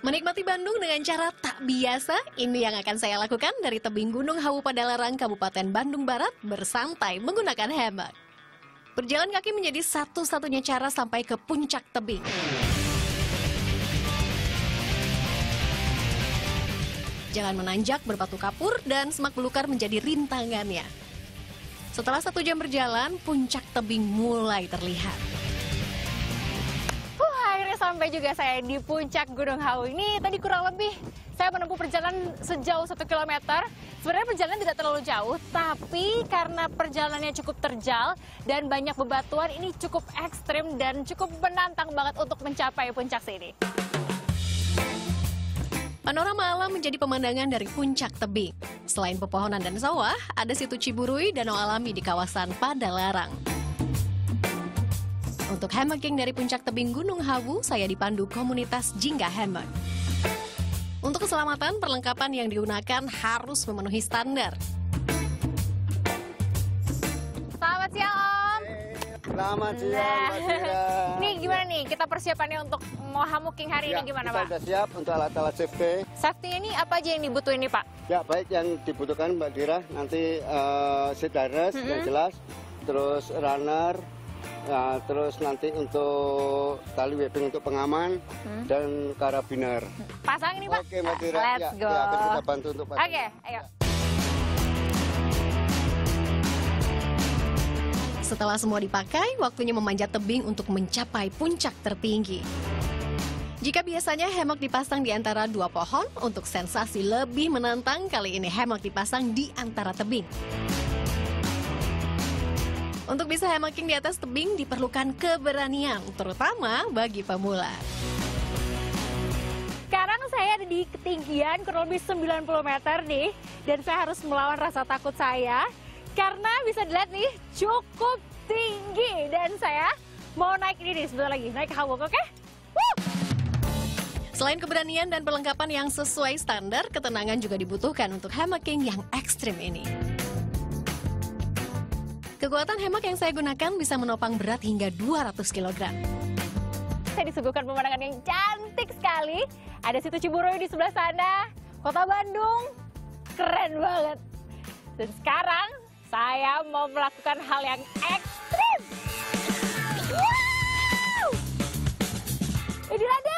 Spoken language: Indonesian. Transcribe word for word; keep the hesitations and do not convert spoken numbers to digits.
Menikmati Bandung dengan cara tak biasa, ini yang akan saya lakukan dari tebing Gunung Hawu Padalarang, Kabupaten Bandung Barat, bersantai menggunakan hammock. Berjalan kaki menjadi satu-satunya cara sampai ke puncak tebing. Jalan menanjak berbatu kapur dan semak belukar menjadi rintangannya. Setelah satu jam berjalan, puncak tebing mulai terlihat. Sampai juga saya di puncak Gunung Hawu ini. Tadi kurang lebih saya menempuh perjalanan sejauh satu kilometer. Sebenarnya perjalanan tidak terlalu jauh, tapi karena perjalanannya cukup terjal dan banyak bebatuan, ini cukup ekstrim dan cukup menantang banget untuk mencapai puncak sini. Panorama alam menjadi pemandangan dari puncak tebing. Selain pepohonan dan sawah, ada situ Ciburui, danau alami di kawasan Padalarang. Untuk hammocking dari puncak tebing Gunung Hawu, saya dipandu komunitas Jingga Hammock. Untuk keselamatan, perlengkapan yang digunakan harus memenuhi standar. Selamat siang, Om. Selamat siang, Nah, Mbak Tira. Ini gimana nih, kita persiapannya untuk mau hammocking hari Ya, ini gimana, kita Pak? sudah siap untuk alat-alat safety. Safety ini apa aja yang dibutuhin nih, Pak? Ya, baik yang dibutuhkan Mbak Tira, nanti uh, seat harness Mm-hmm. yang jelas, terus runner, nah, terus nanti untuk tali webbing untuk pengaman, Hmm. dan karabiner. Pasang ini, Pak? Oke, Mbak Tira. Let's ya, go. Ya, akan kita bantu untuk pasang. Oke, ayo. Setelah semua dipakai, waktunya memanjat tebing untuk mencapai puncak tertinggi. Jika biasanya hammock dipasang di antara dua pohon, untuk sensasi lebih menantang, kali ini hammock dipasang di antara tebing. Untuk bisa hammocking di atas tebing diperlukan keberanian, terutama bagi pemula. Sekarang saya ada di ketinggian kurang lebih sembilan puluh meter nih, dan saya harus melawan rasa takut saya karena bisa dilihat nih cukup tinggi, dan saya mau naik ini nih sebentar lagi, naik hammock, oke? Woo! Selain keberanian dan perlengkapan yang sesuai standar, ketenangan juga dibutuhkan untuk hammocking yang ekstrim ini. Kekuatan hammock yang saya gunakan bisa menopang berat hingga dua ratus kilogram. Saya disuguhkan pemandangan yang cantik sekali. Ada situ Ciburui di sebelah sana, kota Bandung, keren banget. Dan sekarang saya mau melakukan hal yang ekstrim. Wow! Inilah dia.